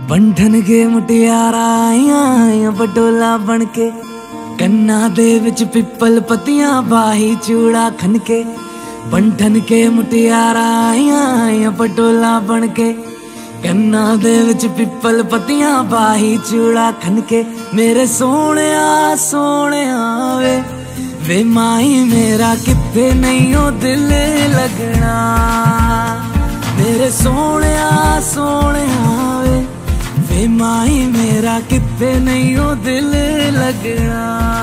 बंधन के मुटियारा आइया बटोला बनके, कन्ना दे विच पिपल पतियां बाही चूड़ा खनके। बंधन के मुटियारा आइया बटोला बनके, कन्ना दे विच पिपल पतियां बाही चूड़ा खनके। मेरे सोहणिया सोहणिया वे माही मेरा किथे नहीं ओ दिल लगना। मेरे सोहणिया सोहणिया वे माही मेरा किथे नहीं ओ दिल लगना।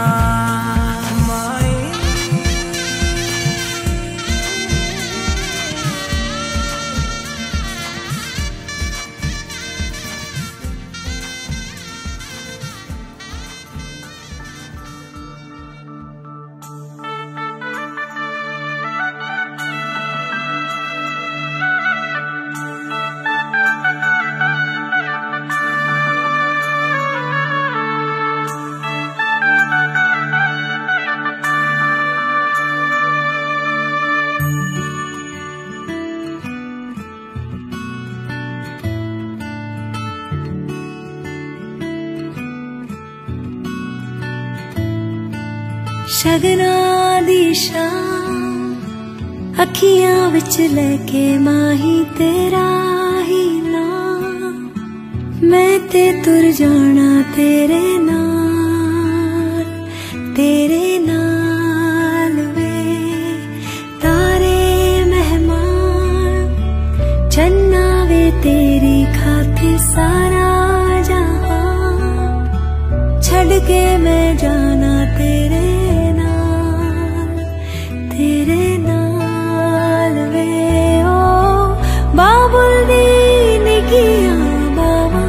शगना दी शाम अखियां विच लेके माही तेरा ही नाम। मैं ते तुर जाना तेरे नाल वे। तारे मेहमान चन्ना वे तेरी खातिर सारा जहां। छड़ के मैं जाना तेरे नाल वे। ओ बाबुल दी निकिया बाबा,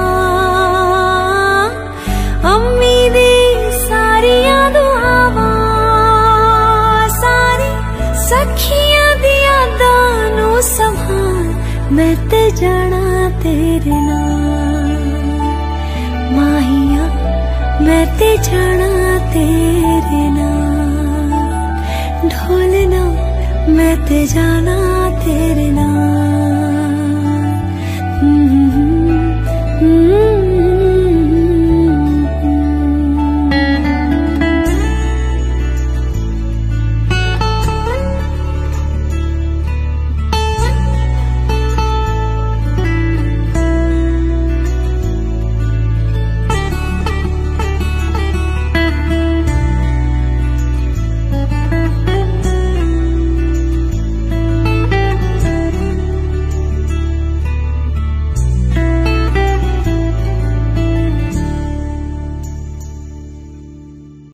अम्मी दी सारियां दुआवां। सारी सखियां दी यादां नू संभाल, मैं ते जाना तेरे नाल। माहिया मैं ते जाना तेरे नाल। ढोलना मैं ते जाना तेरे नाल।